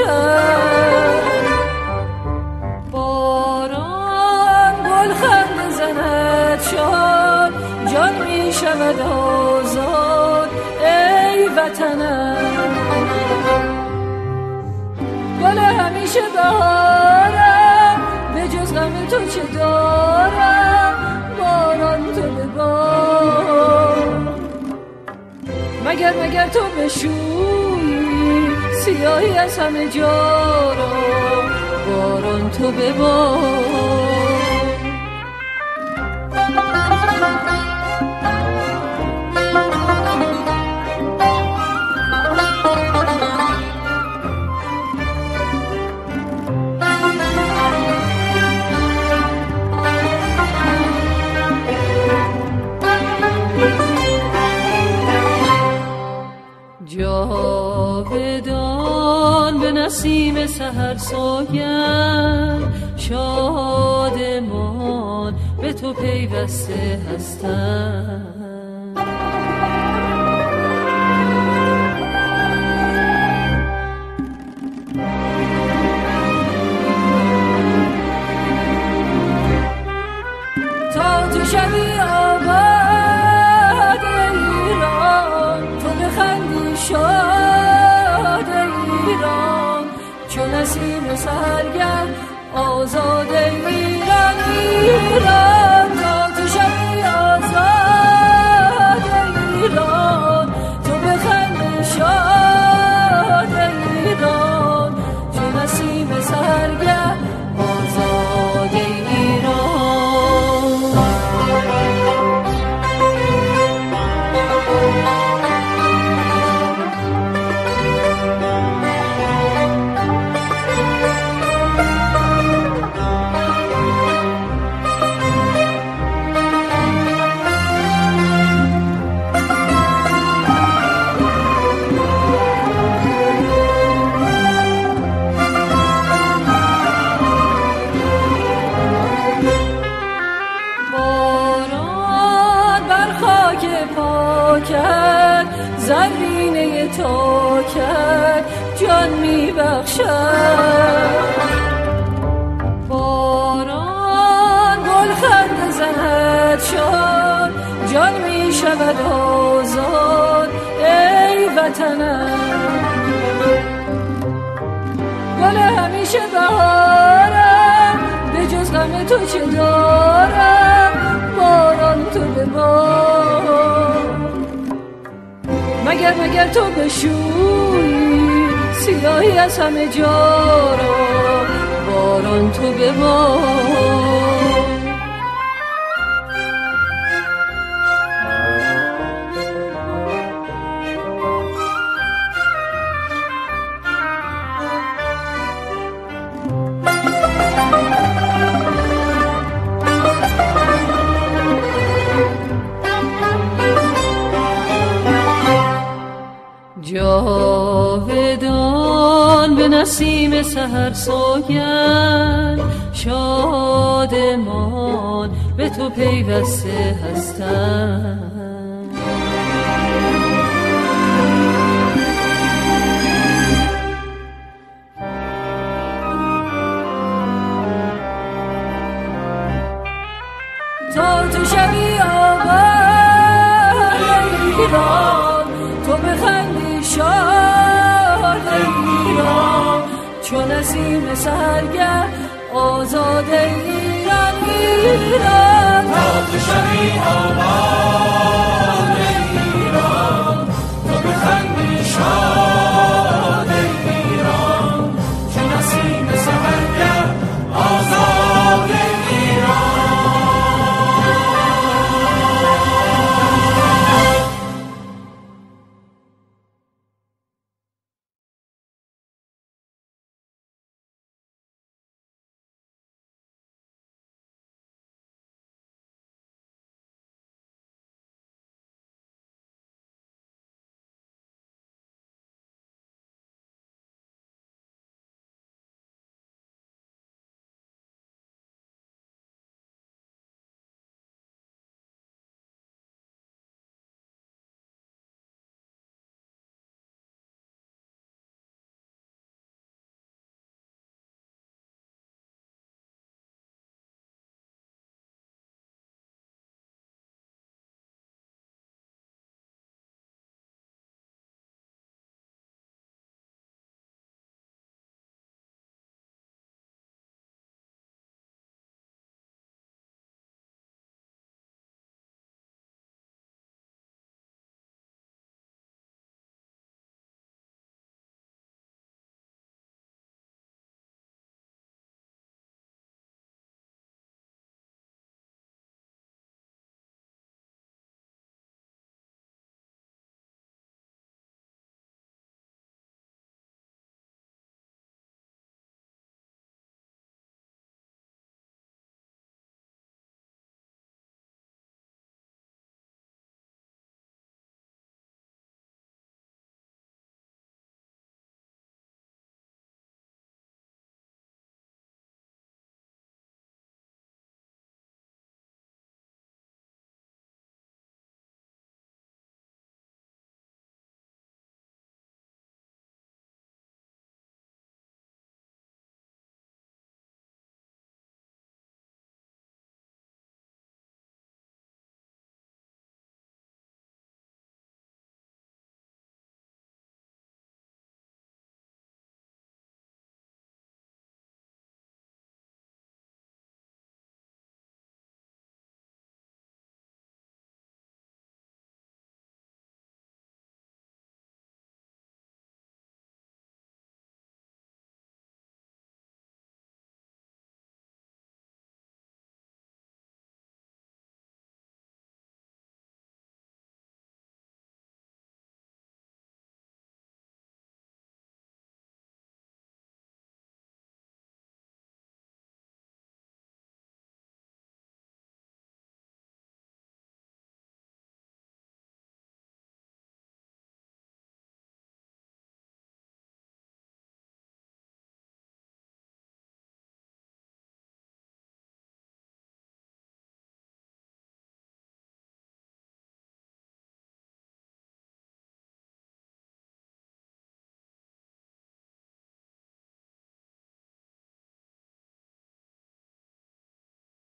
باران گلخند زند شاد جان می شود آزاد ای وطنم گل همیشه بهارم به جز غم تو چه دارم باران تو ببار مگر تو بشویی سیاهی از همه جا را باران تو ببار جاودان به نسیم سحر سوگند شادمان به تو پیوسته هستم تا تو شوی آباد ایران تو بخندی شاد ایران چون نسیم سحرگرد آزاد ایران ایران تا تو شوی آزاد ایران تو بخندی شاد ایران چون نسیم سحرگرد آزاد ایران کرد زرینه تا کرد جان می بخشد باران گلخند زند شاد جان می شود آزاد ای وطنم گل همیشه بهارم به جز غم تو چه دارم باران تو ببار مگر تو بشویی سیاهی از همه جا را باران تو ببار جاودان به نسیم سحر سوگند شادمان به تو پیوسته هستم تا تو شوی آباد ایران تو بخندی شاد ایران چون نسیم سحرگرد آزاد ایران ایران تا تو شوی آباد